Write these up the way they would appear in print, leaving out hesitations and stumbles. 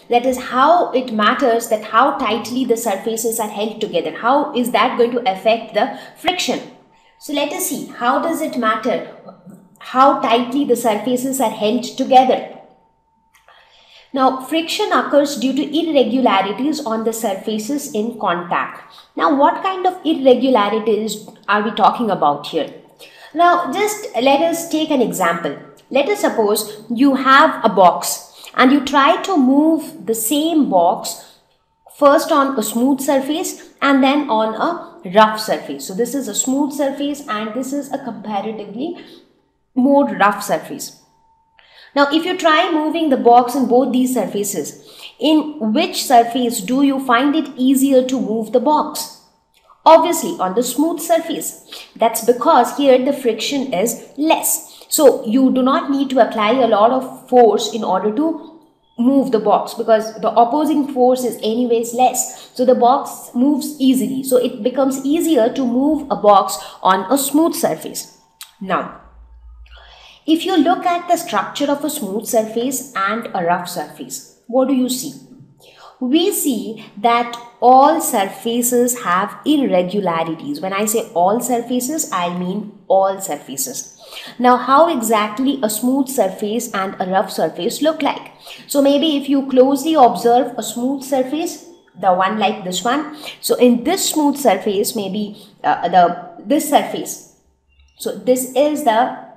That is how it matters that how tightly the surfaces are held together. How is that going to affect the friction? So let us see, how does it matter how tightly the surfaces are held together? Now, friction occurs due to irregularities on the surfaces in contact. Now, what kind of irregularities are we talking about here? Now, just let us take an example. Let us suppose you have a box and you try to move the same box first on a smooth surface and then on a rough surface. So, this is a smooth surface and this is a comparatively more rough surface. Now, if you try moving the box in both these surfaces, in which surface do you find it easier to move the box? Obviously, on the smooth surface. That's because here the friction is less. So, you do not need to apply a lot of force in order to move the box because the opposing force is anyways less. So, the box moves easily. So, it becomes easier to move a box on a smooth surface. Now, if you look at the structure of a smooth surface and a rough surface, what do you see? We see that all surfaces have irregularities. When I say all surfaces, I mean all surfaces. Now, how exactly a smooth surface and a rough surface look like? So, maybe if you closely observe a smooth surface, the one like this one. So, in this smooth surface, maybe this surface. So, this is the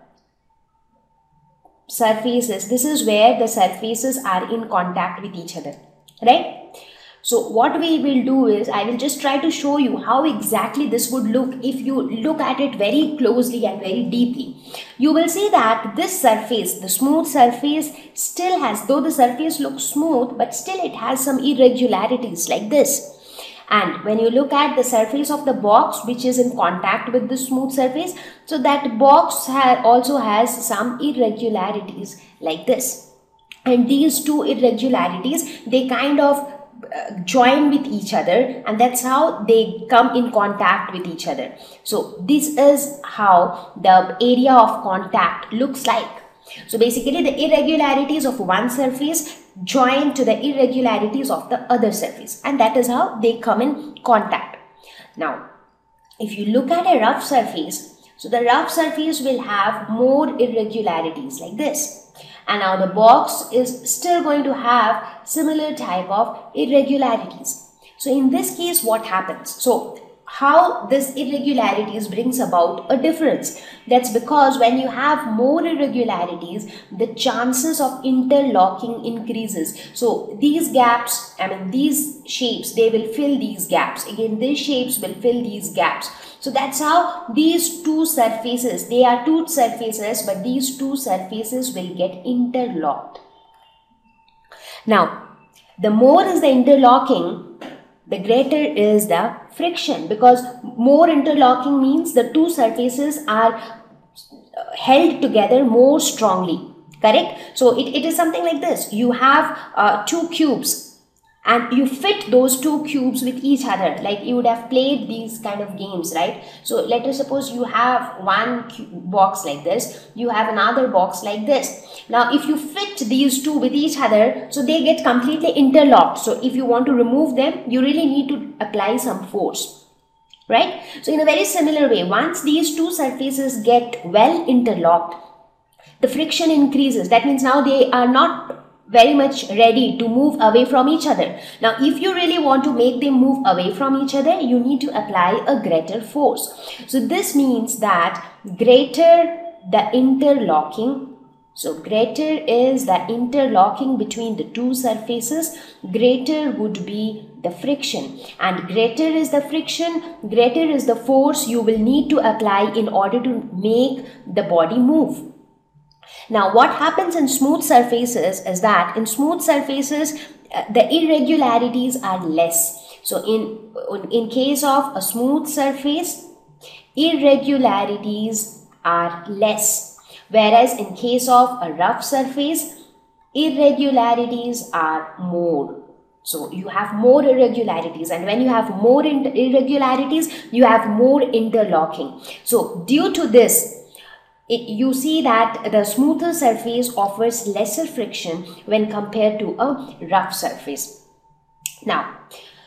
surfaces. This is where the surfaces are in contact with each other, right? So what we will do is I will just try to show you how exactly this would look if you look at it very closely and very deeply. You will see that this surface, the smooth surface, still has, though the surface looks smooth, but still it has some irregularities like this. And when you look at the surface of the box which is in contact with the smooth surface, so that box also has some irregularities like this. And these two irregularities, they kind of join with each other, and that's how they come in contact with each other. So this is how the area of contact looks like. So basically the irregularities of one surface join to the irregularities of the other surface, and that is how they come in contact. Now, if you look at a rough surface, so the rough surface will have more irregularities like this. And now the box is still going to have similar type of irregularities. So in this case, what happens? So how this irregularities brings about a difference? That's because when you have more irregularities, the chances of interlocking increases. So these gaps, these shapes, they will fill these gaps. Again, these shapes will fill these gaps. So that's how these two surfaces, they are two surfaces, but these two surfaces will get interlocked. Now, the more is the interlocking, the greater is the friction, because more interlocking means the two surfaces are held together more strongly, correct? So it is something like this. You have two cubes and you fit those two cubes with each other, like you would have played these kind of games, right? So let us suppose you have one box like this, you have another box like this. Now if you fit these two with each other, so they get completely interlocked. So if you want to remove them, you really need to apply some force, right? So in a very similar way, once these two surfaces get well interlocked, the friction increases. That means now they are not very much ready to move away from each other. Now, if you really want to make them move away from each other, you need to apply a greater force. So this means that greater the interlocking, so greater is the interlocking between the two surfaces, greater would be the friction. And greater is the friction, greater is the force you will need to apply in order to make the body move. Now, what happens in smooth surfaces is that in smooth surfaces, the irregularities are less. So, in case of a smooth surface, irregularities are less. Whereas in case of a rough surface, irregularities are more. So, you have more irregularities, and when you have more irregularities, you have more interlocking. So, due to this, you see that the smoother surface offers lesser friction when compared to a rough surface. Now,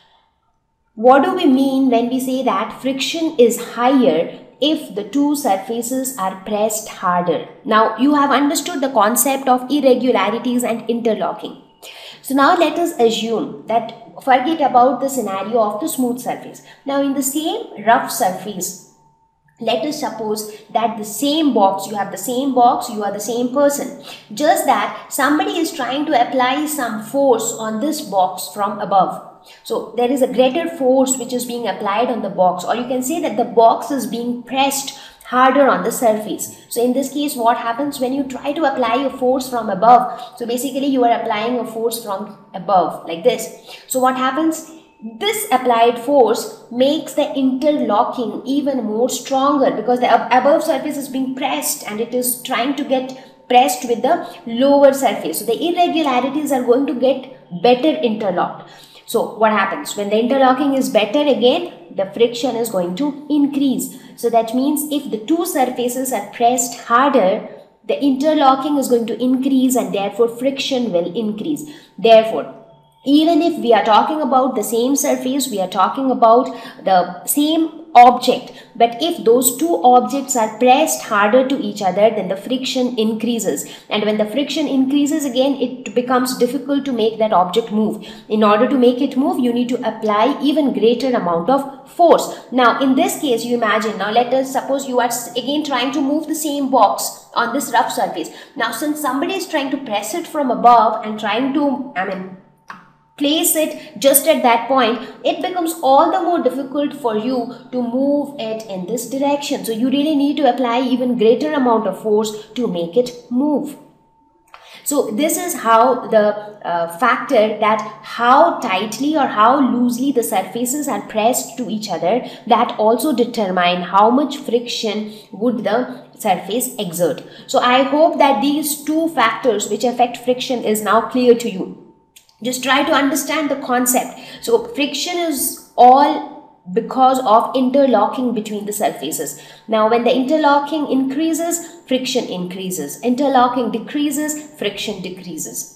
what do we mean when we say that friction is higher if the two surfaces are pressed harder? Now, you have understood the concept of irregularities and interlocking. So now let us assume that, forget about the scenario of the smooth surface. Now in the same rough surface, let us suppose that the same box, you have the same box, you are the same person. Just that somebody is trying to apply some force on this box from above. So there is a greater force which is being applied on the box, or you can say that the box is being pressed harder on the surface. So in this case, what happens when you try to apply a force from above? So basically you are applying a force from above like this. So what happens? This applied force makes the interlocking even more stronger, because the above surface is being pressed and it is trying to get pressed with the lower surface. So the irregularities are going to get better interlocked. So what happens when the interlocking is better? Again, the friction is going to increase. So that means if the two surfaces are pressed harder, the interlocking is going to increase and therefore friction will increase. Therefore, even if we are talking about the same surface, we are talking about the same object, but if those two objects are pressed harder to each other, then the friction increases, and when the friction increases, again it becomes difficult to make that object move. In order to make it move, you need to apply even greater amount of force. Now in this case, you imagine, now let us suppose you are again trying to move the same box on this rough surface. Now since somebody is trying to press it from above and trying to place it just at that point, it becomes all the more difficult for you to move it in this direction. So you really need to apply even greater amount of force to make it move. So this is how the factor that how tightly or how loosely the surfaces are pressed to each other, that also determine how much friction would the surface exert. So I hope that these two factors which affect friction is now clear to you. Just try to understand the concept. So friction is all because of interlocking between the surfaces. Now when the interlocking increases, friction increases. Interlocking decreases, friction decreases.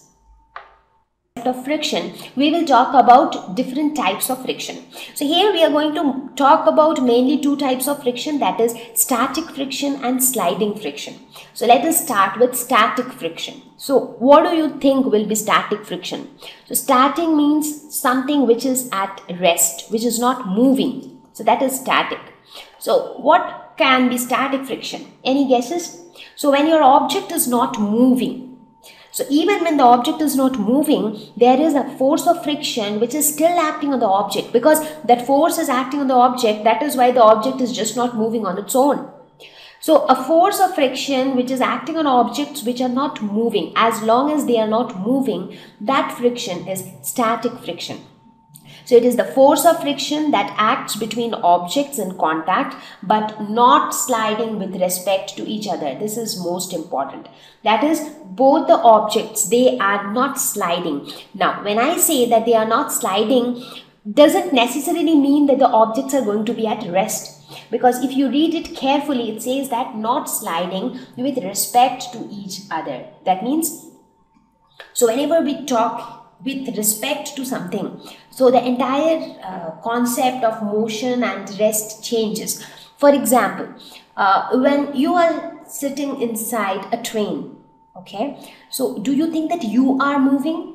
Of friction, we will talk about different types of friction. So here we are going to talk about mainly two types of friction, that is static friction and sliding friction. So let us start with static friction. So what do you think will be static friction? So static means something which is at rest, which is not moving. So that is static. So what can be static friction? Any guesses? So when your object is not moving, so even when the object is not moving, there is a force of friction which is still acting on the object, because that force is acting on the object. That is why the object is just not moving on its own. So a force of friction which is acting on objects which are not moving, as long as they are not moving, that friction is static friction. So it is the force of friction that acts between objects in contact but not sliding with respect to each other. This is most important. That is, both the objects, they are not sliding. Now when I say that they are not sliding, doesn't necessarily mean that the objects are going to be at rest. Because if you read it carefully, it says that not sliding with respect to each other. That means, so whenever we talk with respect to something, so the entire concept of motion and rest changes. For example, when you are sitting inside a train, okay, so do you think that you are moving?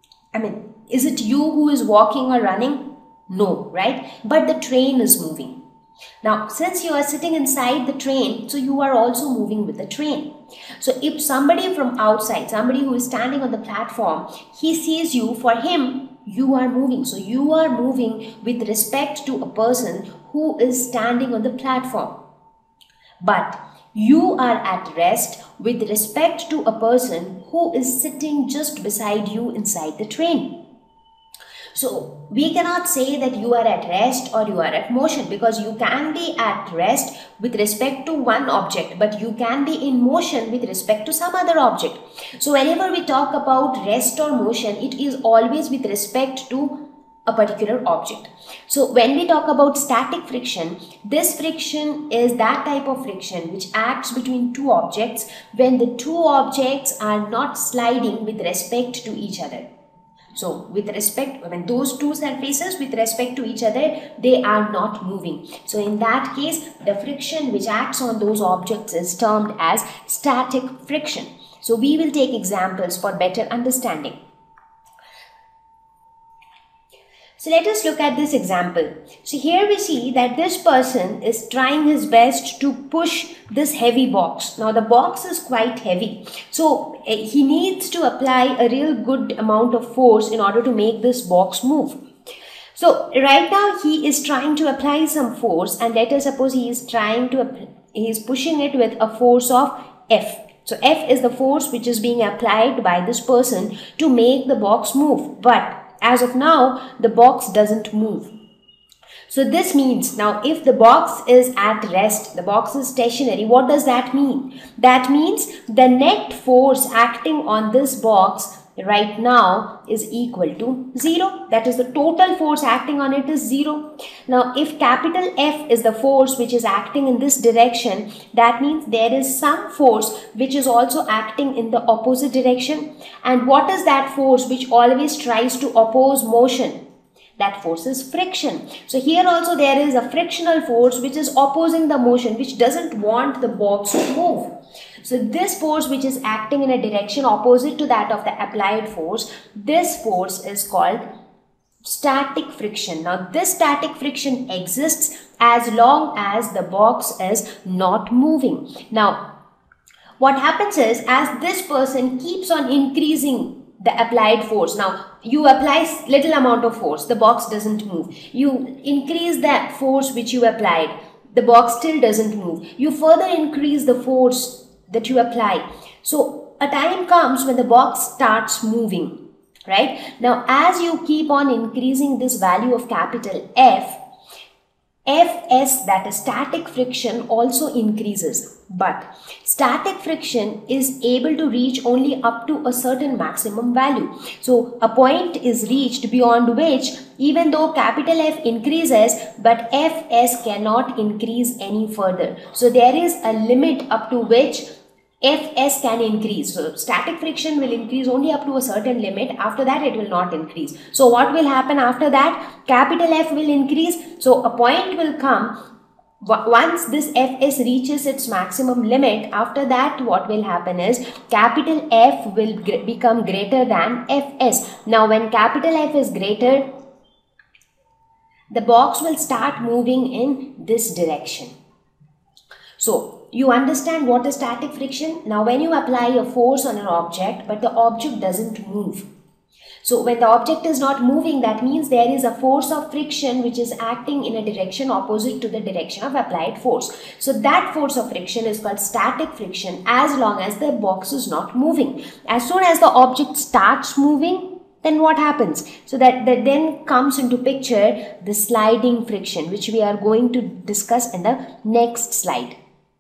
Is it you who is walking or running? No, right? But the train is moving. Now, since you are sitting inside the train, so you are also moving with the train. So if somebody from outside, somebody who is standing on the platform, he sees you, for him, you are moving. So you are moving with respect to a person who is standing on the platform. But you are at rest with respect to a person who is sitting just beside you inside the train. So we cannot say that you are at rest or you are at motion, because you can be at rest with respect to one object, but you can be in motion with respect to some other object. So whenever we talk about rest or motion, it is always with respect to a particular object. So when we talk about static friction, this friction is that type of friction which acts between two objects when the two objects are not sliding with respect to each other. So with respect, when those two surfaces with respect to each other, they are not moving. So in that case, the friction which acts on those objects is termed as static friction. So we will take examples for better understanding. So let us look at this example. So here we see that this person is trying his best to push this heavy box. Now the box is quite heavy. So he needs to apply a real good amount of force in order to make this box move. So right now he is trying to apply some force, and let us suppose he is pushing it with a force of F. So F is the force which is being applied by this person to make the box move. But as of now, the box doesn't move. So this means, now if the box is at rest, the box is stationary, what does that mean? That means the net force acting on this box right now is equal to 0. That is, the total force acting on it is 0. Now if capital F is the force which is acting in this direction, that means there is some force which is also acting in the opposite direction. And what is that force which always tries to oppose motion? That force is friction. So here also there is a frictional force which is opposing the motion, which doesn't want the box to move. So this force which is acting in a direction opposite to that of the applied force, this force is called static friction. Now this static friction exists as long as the box is not moving. Now what happens is, as this person keeps on increasing the applied force, now you apply little amount of force, the box doesn't move. You increase that force which you applied, the box still doesn't move. You further increase the force that you apply. So a time comes when the box starts moving, right? Now as you keep on increasing this value of capital F, Fs, that is static friction, also increases. But static friction is able to reach only up to a certain maximum value. So a point is reached beyond which, even though capital F increases, but Fs cannot increase any further. So there is a limit up to which Fs can increase. So static friction will increase only up to a certain limit. After that it will not increase. So what will happen after that? Capital F will increase. So a point will come. Once this Fs reaches its maximum limit, after that what will happen is capital F will become greater than Fs. Now when capital F is greater, the box will start moving in this direction. So you understand what is static friction? Now when you apply a force on an object but the object doesn't move. So when the object is not moving, that means there is a force of friction which is acting in a direction opposite to the direction of applied force. So that force of friction is called static friction as long as the box is not moving. As soon as the object starts moving, then what happens? So that then comes into picture the sliding friction, which we are going to discuss in the next slide.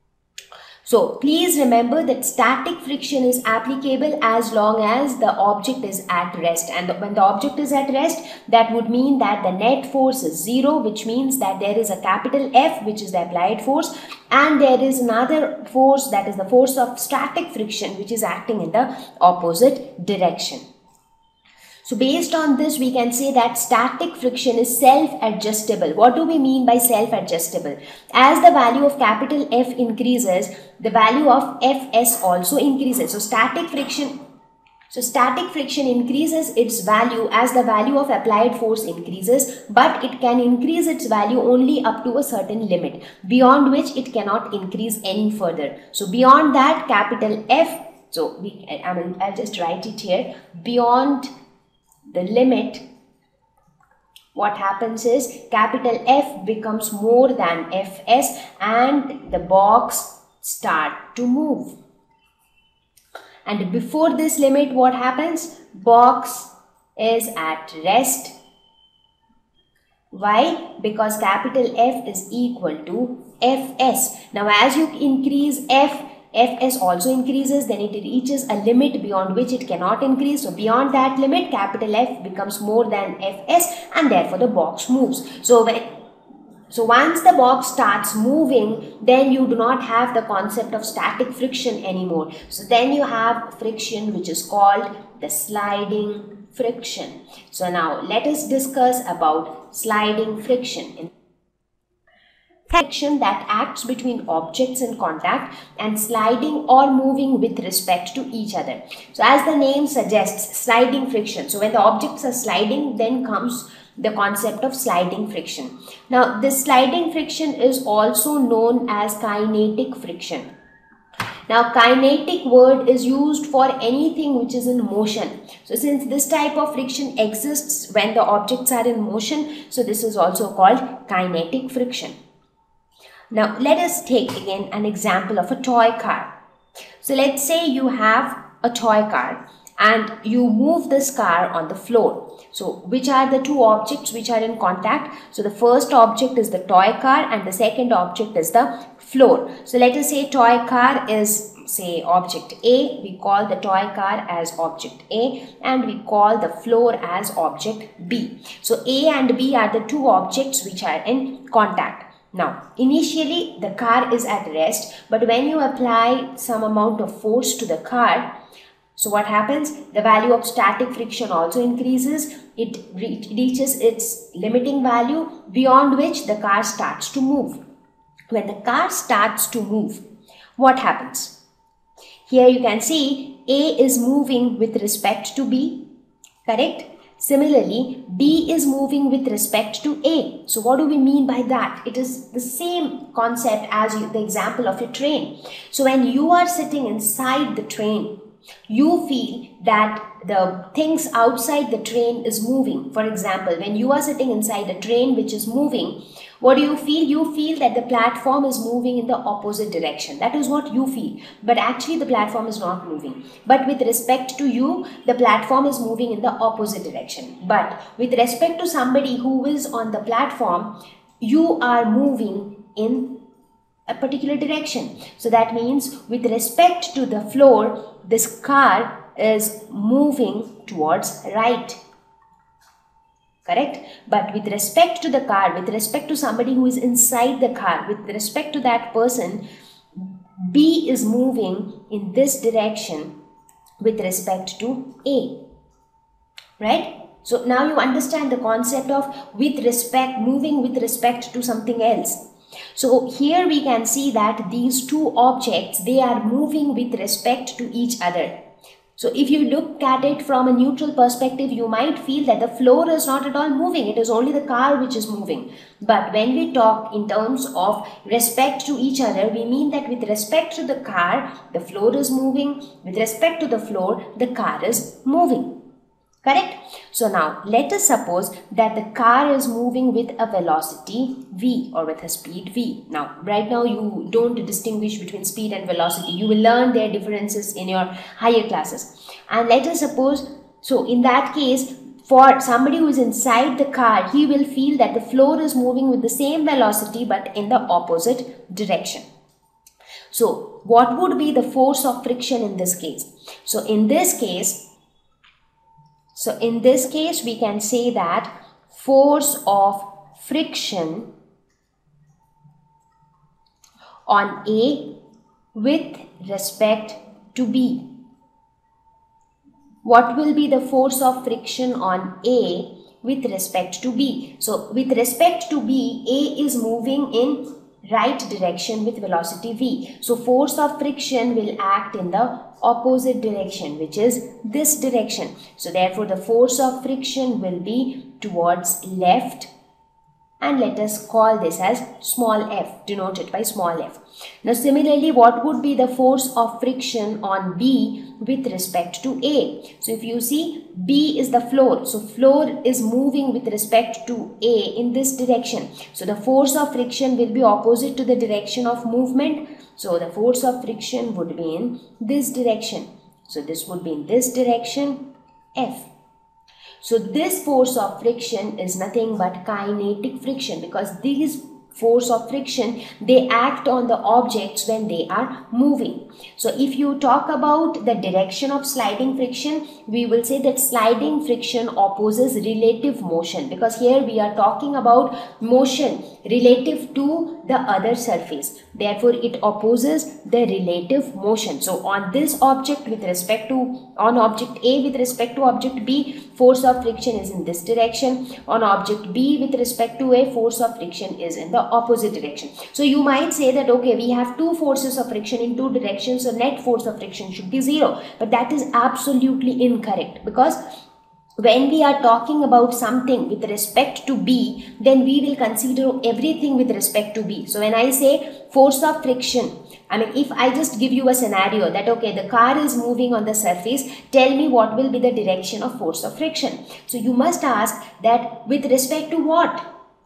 So please remember that static friction is applicable as long as the object is at rest, and when the object is at rest, that would mean that the net force is 0, which means that there is a capital F, which is the applied force, and there is another force, that is the force of static friction, which is acting in the opposite direction. So based on this, we can say that static friction is self-adjustable. What do we mean by self-adjustable? As the value of capital F increases, the value of Fs also increases. So static friction increases its value as the value of applied force increases, but it can increase its value only up to a certain limit, beyond which it cannot increase any further. So beyond that, capital F, so I'll just write it here, beyond the limit, what happens is capital F becomes more than Fs and the box start to move. And before this limit, what happens? Box is at rest. Why? Because capital F is equal to Fs. Now as you increase F, Fs also increases, then it reaches a limit beyond which it cannot increase. So beyond that limit, capital F becomes more than Fs, and therefore the box moves. So once the box starts moving, then you do not have the concept of static friction anymore. So then you have friction, which is called the sliding friction. So now let us discuss about sliding friction. Friction that acts between objects in contact and sliding or moving with respect to each other. So as the name suggests, sliding friction. So when the objects are sliding, then comes the concept of sliding friction. Now this sliding friction is also known as kinetic friction. Now kinetic word is used for anything which is in motion. So since this type of friction exists when the objects are in motion, so this is also called kinetic friction. Now let us take again an example of a toy car. So let's say you have a toy car and you move this car on the floor. So which are the two objects which are in contact? So the first object is the toy car and the second object is the floor. So let us say toy car is, say, object A. We call the toy car as object A and we call the floor as object B. So A and B are the two objects which are in contact. Now, initially the car is at rest, but when you apply some amount of force to the car, so what happens? The value of static friction also increases. It reaches its limiting value beyond which the car starts to move. When the car starts to move, what happens? Here you can see A is moving with respect to B, correct? Similarly, B is moving with respect to A. So what do we mean by that? It is the same concept as the example of a train. So when you are sitting inside the train, you feel that the things outside the train is moving. For example, when you are sitting inside a train which is moving, what do you feel? You feel that the platform is moving in the opposite direction. That is what you feel. But actually the platform is not moving. But with respect to you, the platform is moving in the opposite direction. But with respect to somebody who is on the platform, you are moving in a particular direction. So that means with respect to the floor, this car is moving towards right. Correct? But with respect to the car, with respect to somebody who is inside the car, with respect to that person, B is moving in this direction with respect to A. Right? So now you understand the concept of with respect, moving with respect to something else. So here we can see that these two objects, they are moving with respect to each other. So if you look at it from a neutral perspective, you might feel that the floor is not at all moving. It is only the car which is moving. But when we talk in terms of respect to each other, we mean that with respect to the car, the floor is moving. With respect to the floor, the car is moving. Correct? So now let us suppose that the car is moving with a velocity v or with a speed v. Now right now you don't distinguish between speed and velocity. You will learn their differences in your higher classes. And let us suppose, so in that case, for somebody who is inside the car, he will feel that the floor is moving with the same velocity but in the opposite direction. So what would be the force of friction in this case? So in this case, we can say that force of friction on A with respect to B. What will be the force of friction on A with respect to B? So with respect to B, A is moving in right direction with velocity v. So force of friction will act in the opposite direction, which is this direction. So therefore the force of friction will be towards left, and let us call this as small f, denoted by small f. Now similarly, what would be the force of friction on B with respect to A? So if you see, B is the floor. So floor is moving with respect to A in this direction. So the force of friction will be opposite to the direction of movement. So the force of friction would be in this direction. So this would be in this direction, F. So this force of friction is nothing but kinetic friction, because these force of friction, they act on the objects when they are moving. So if you talk about the direction of sliding friction, we will say that sliding friction opposes relative motion, because here we are talking about motion relative to the other surface. Therefore, it opposes the relative motion. So on this object with respect to, on object A with respect to object B, force of friction is in this direction. On object B with respect to A, force of friction is in the opposite direction. So you might say that, okay, we have two forces of friction in two directions, so net force of friction should be 0. But that is absolutely incorrect, because when we are talking about something with respect to B, then we will consider everything with respect to B. So when I say force of friction, I mean, if I just give you a scenario that, okay, the car is moving on the surface, tell me what will be the direction of force of friction. So you must ask that with respect to what?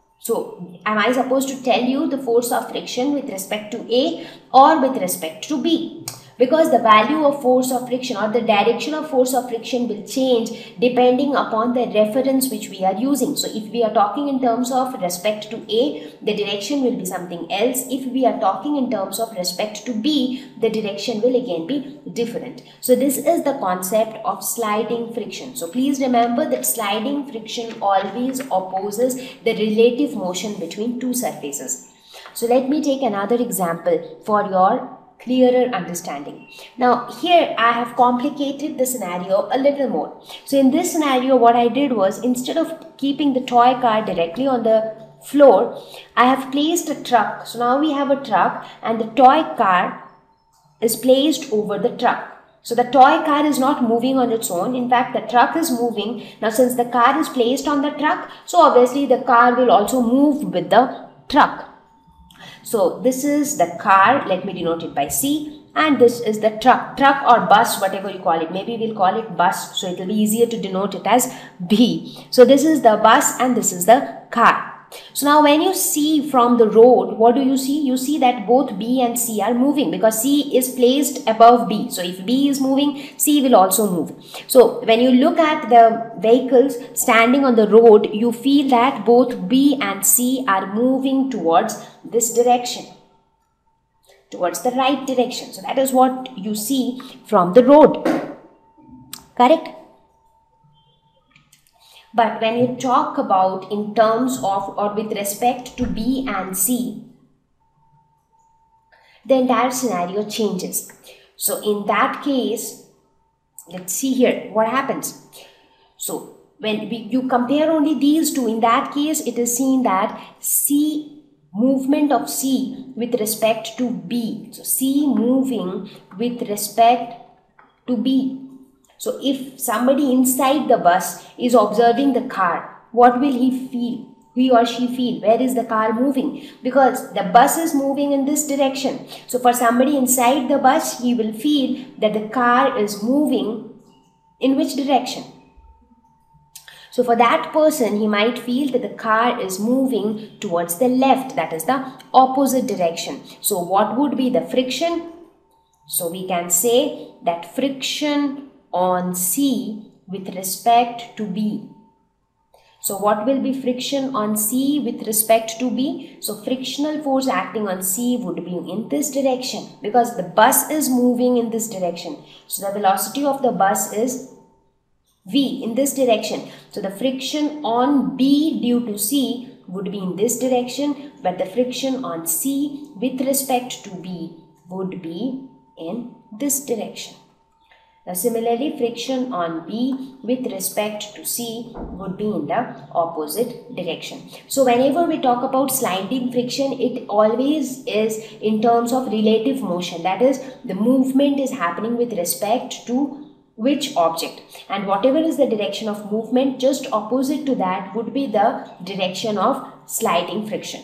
So am I supposed to tell you the force of friction with respect to A or with respect to B? Because the value of force of friction or the direction of force of friction will change depending upon the reference which we are using. So if we are talking in terms of respect to A, the direction will be something else. If we are talking in terms of respect to B, the direction will again be different. So this is the concept of sliding friction. So please remember that sliding friction always opposes the relative motion between two surfaces. So let me take another example for your clearer understanding. Now here I have complicated the scenario a little more. So in this scenario, what I did was, instead of keeping the toy car directly on the floor, I have placed a truck. So now we have a truck and the toy car is placed over the truck. So the toy car is not moving on its own. In fact, the truck is moving. Now since the car is placed on the truck, so obviously the car will also move with the truck. So this is the car, let me denote it by C, and this is the truck or bus, whatever you call it. Maybe we'll call it bus, so it will be easier to denote it as B. So this is the bus and this is the car. So now when you see from the road, what do you see? You see that both B and C are moving, because C is placed above B. So if B is moving, C will also move. So when you look at the vehicles standing on the road, you feel that both B and C are moving towards this direction, towards the right direction. So that is what you see from the road. Correct? But when you talk about in terms of or with respect to B and C, the entire scenario changes. So in that case, let's see here what happens. So when you compare only these two, in that case, it is seen that C, movement of C with respect to B. So C moving with respect to B. So if somebody inside the bus is observing the car, what will he feel? He or she feel? Where is the car moving? Because the bus is moving in this direction. So for somebody inside the bus, he will feel that the car is moving in which direction? So for that person, he might feel that the car is moving towards the left, that is the opposite direction. So what would be the friction? So we can say that friction on C with respect to B. So what will be friction on C with respect to B? So frictional force acting on C would be in this direction, because the bus is moving in this direction. So the velocity of the bus is V in this direction. So the friction on B due to C would be in this direction, but the friction on C with respect to B would be in this direction. Now similarly, friction on B with respect to C would be in the opposite direction. So whenever we talk about sliding friction, it always is in terms of relative motion. That is, the movement is happening with respect to which object, and whatever is the direction of movement, just opposite to that would be the direction of sliding friction.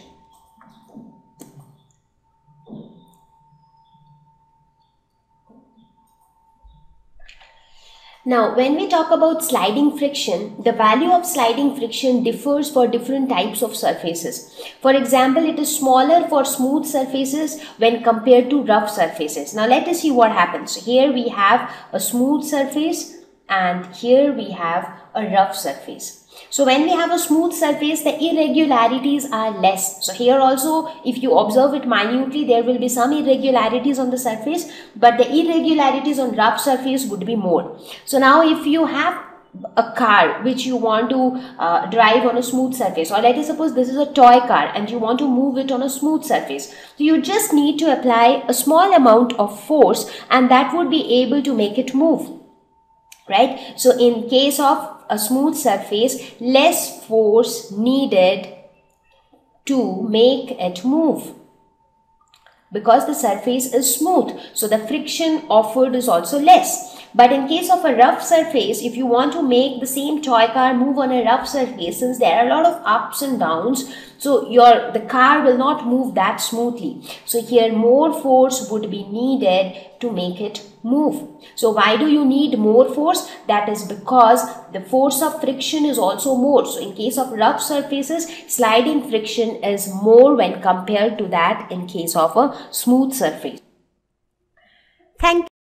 Now, when we talk about sliding friction, the value of sliding friction differs for different types of surfaces. For example, it is smaller for smooth surfaces when compared to rough surfaces. Now, let us see what happens. So here we have a smooth surface and here we have a rough surface. So when we have a smooth surface, the irregularities are less. So here also, if you observe it minutely, there will be some irregularities on the surface, but the irregularities on rough surface would be more. So now if you have a car which you want to drive on a smooth surface, or let us suppose this is a toy car and you want to move it on a smooth surface, so you just need to apply a small amount of force and that would be able to make it move, right? So in case of a smooth surface, less force needed to make it move because the surface is smooth, so the friction offered is also less. But in case of a rough surface, if you want to make the same toy car move on a rough surface, since there are a lot of ups and downs, so the car will not move that smoothly. So here more force would be needed to make it move. So why do you need more force? That is because the force of friction is also more. So in case of rough surfaces, sliding friction is more when compared to that in case of a smooth surface. Thank you.